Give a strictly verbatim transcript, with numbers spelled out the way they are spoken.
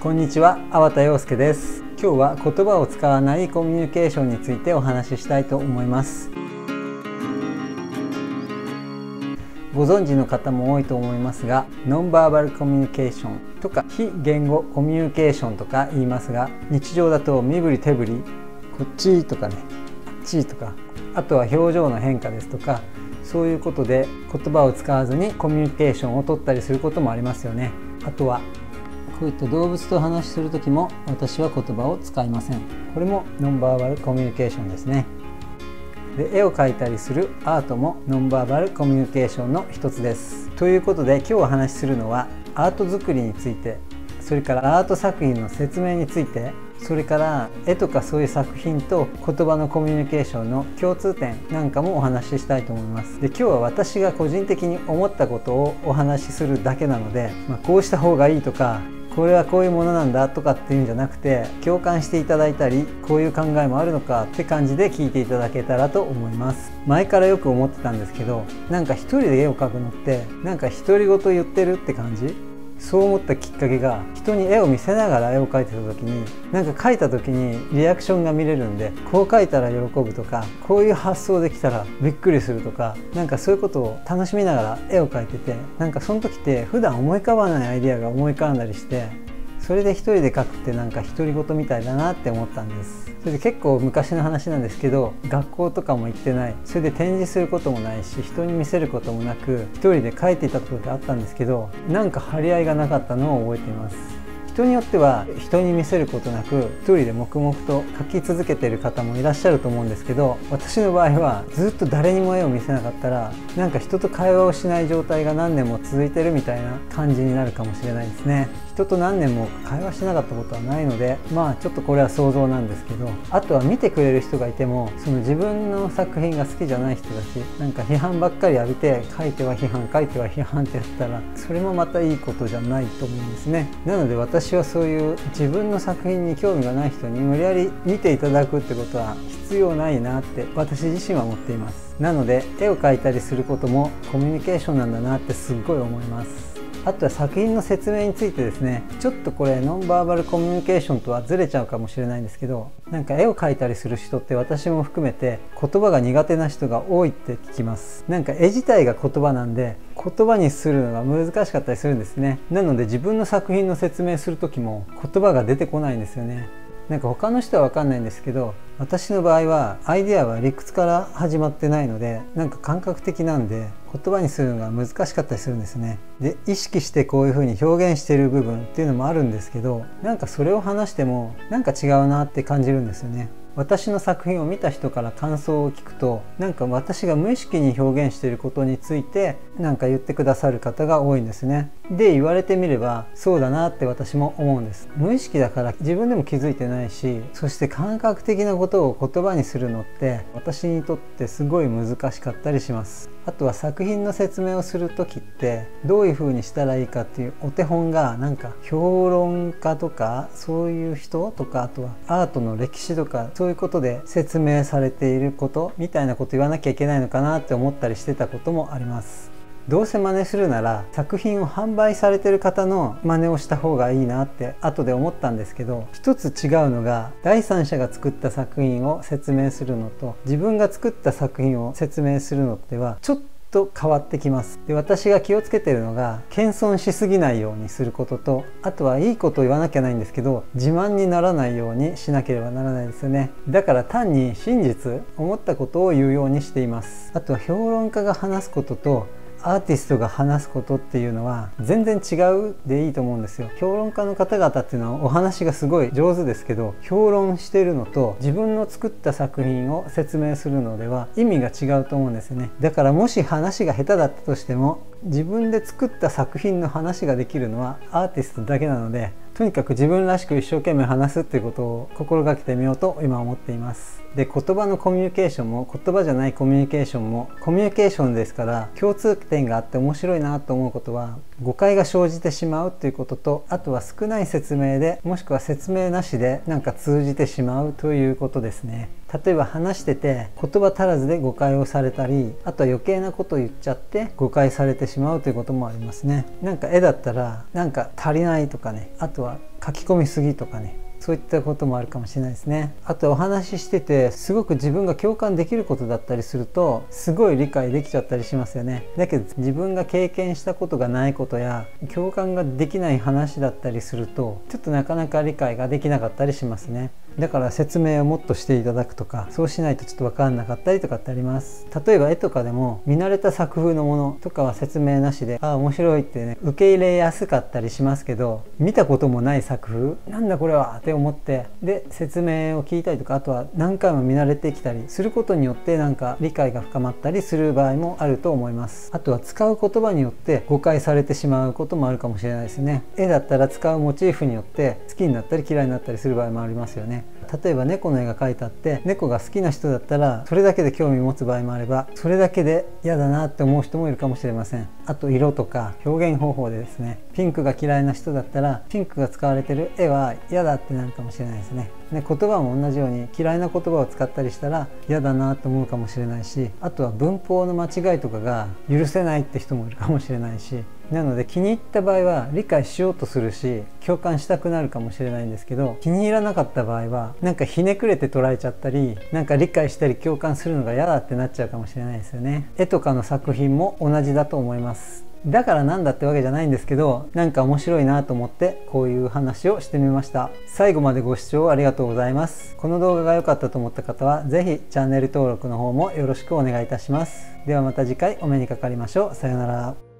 こんにちは、粟田洋介です。今日は言葉を使わないコミュニケーションについてお話ししたいと思います。ご存知の方も多いと思いますが、ノンバーバルコミュニケーションとか非言語コミュニケーションとか言いますが、日常だと身振り手振り、こっちとかね、あっちとか、あとは表情の変化ですとか、そういうことで言葉を使わずにコミュニケーションを取ったりすることもありますよね。あとはこういった動物と話しする時も私は言葉を使いません。これもノンバーバルコミュニケーションですね。で、絵を描いたりするアートもノンバーバルコミュニケーションの一つです。ということで今日お話しするのはアート作りについて、それからアート作品の説明について、それから絵とかそういう作品と言葉のコミュニケーションの共通点なんかもお話ししたいと思います。で、今日は私が個人的に思ったことをお話しするだけなので、まあ、こうした方がいいとかこれはこういうものなんだとかっていうんじゃなくて、共感していただいたりこういう考えもあるのかって感じで聞いていただけたらと思います。前からよく思ってたんですけど、なんか一人で絵を描くのってなんか独り言言ってるって感じ。そう思ったきっかけが、人に絵を見せながら絵を描いてた時に、なんか描いた時にリアクションが見れるんで、こう描いたら喜ぶとか、こういう発想できたらびっくりするとか、なんかそういうことを楽しみながら絵を描いてて、なんかその時って普段思い浮かばないアイデアが思い浮かんだりして、それで一人で描くってなんか独り言みたいだなって思ったんです。それで結構昔の話なんですけど、学校とかも行ってない、それで展示することもないし、人に見せることもなく一人で描いていたことがあったんですけど、なんか張り合いがなかったのを覚えています。人によっては人に見せることなく一人で黙々と描き続けている方もいらっしゃると思うんですけど、私の場合はずっと誰にも絵を見せなかったら、なんか人と会話をしない状態が何年も続いてるみたいな感じになるかもしれないですね。人と何年も会話しなかったことはないので、まあちょっとこれは想像なんですけど、あとは見てくれる人がいても、その自分の作品が好きじゃない人たち、なんか批判ばっかり浴びて、書いては批判書いては批判ってやったら、それもまたいいことじゃないと思うんですね。なので私はそういう自分の作品に興味がない人に無理やり見ていただくってことは必要ないなって私自身は思っています。なので絵を描いたりすることもコミュニケーションなんだなってすっごい思います。あとは作品の説明についてですね、ちょっとこれノンバーバルコミュニケーションとはずれちゃうかもしれないんですけど、なんか絵を描いたりする人って私も含めて言葉が苦手な人が多いって聞きます。なんか絵自体が言葉なんで言葉にするのが難しかったりするんですね。なので自分の作品の説明する時も言葉が出てこないんですよね。なんか他の人は分かんないんですけど、私の場合はアイデアは理屈から始まってないので、なんか感覚的なんで言葉にするのが難しかったりするんですね。で、意識してこういう風に表現している部分っていうのもあるんですけど、なんかそれを話してもなんか違うなって感じるんですよね。私の作品を見た人から感想を聞くと、なんか私が無意識に表現していることについてなんか言ってくださる方が多いんですね。で、言われてみればそうだなって私も思うんです。無意識だから自分でも気づいてないし、そして感覚的なことを言葉にするのって私にとってすごい難しかったりします。あとは作品の説明をする時ってどういう風にしたらいいかっていうお手本が、なんか評論家とかそういう人とか、あとはアートの歴史とかそういうことで説明されていることみたいなこと言わなきゃいけないのかなって思ったりしてたこともあります。どうせ真似するなら作品を販売されてる方の真似をした方がいいなって後で思ったんですけど、一つ違うのが第三者が作った作品を説明するのと自分が作った作品を説明するのではちょっと変わってきます。で、私が気をつけているのが謙遜しすぎないようにすることと、あとはいいことを言わなきゃないんですけど自慢にならないようにしなければならないですよね。だから単に真実思ったことを言うようにしています。あとは評論家が話すこととアーティストが話すことっていうのは全然違うでいいと思うんですよ。評論家の方々っていうのはお話がすごい上手ですけど、評論しているのと自分の作った作品を説明するのでは意味が違うと思うんですよね。だからもし話が下手だったとしても自分で作った作品の話ができるのはアーティストだけなので、とにかく自分らしく一生懸命話すっていうことを心がけてみようと今思っています。で、言葉のコミュニケーションも言葉じゃないコミュニケーションもコミュニケーションですから共通点があって面白いなと思うことは誤解が生じてしまうということと、あとは少ない説明でもしくは説明なしでなんか通じてしまうということですね。例えば話してて言葉足らずで誤解をされたり、あとは余計なことを言っちゃって誤解されてしまうということもありますね。なんか絵だったらなんか足りないとかね、あとは書き込みすぎとかね、そういったこともあるかもしれないですね。あとお話ししててすごく自分が共感できることだったりするとすごい理解できちゃったりしますよね。だけど自分が経験したことがないことや共感ができない話だったりするとちょっとなかなか理解ができなかったりしますね。だから説明をもっとしていただくとか、そうしないとちょっと分かんなかったりとかってあります。例えば絵とかでも見慣れた作風のものとかは説明なしでああ面白いってね受け入れやすかったりしますけど、見たこともない作風なんだこれはって思ってで説明を聞いたりとか、あとは何回も見慣れてきたりすることによってなんか理解が深まったりする場合もあると思います。あとは使う言葉によって誤解されてしまうこともあるかもしれないですね。絵だったら使うモチーフによって好きになったり嫌いになったりする場合もありますよね。例えば猫の絵が描いてあって猫が好きな人だったらそれだけで興味持つ場合もあれば、それだけで嫌だなって思う人もいるかもしれません。あと色とか表現方法でですね、ピンクが嫌いな人だったらピンクが使われてる絵は嫌だってなるかもしれないですね。で言葉も同じように嫌いな言葉を使ったりしたら嫌だなと思うかもしれないし、あとは文法の間違いとかが許せないって人もいるかもしれないし、なので気に入った場合は理解しようとするし共感したくなるかもしれないんですけど、気に入らなかった場合はなんかひねくれて捉えちゃったり、なんか理解したり共感するのが嫌だってなっちゃうかもしれないですよね。絵とかの作品も同じだと思います。だからなんだってわけじゃないんですけど、なんか面白いなと思ってこういう話をしてみました。最後までご視聴ありがとうございます。この動画が良かったと思った方は是非チャンネル登録の方もよろしくお願いいたします。ではまた次回お目にかかりましょう。さようなら。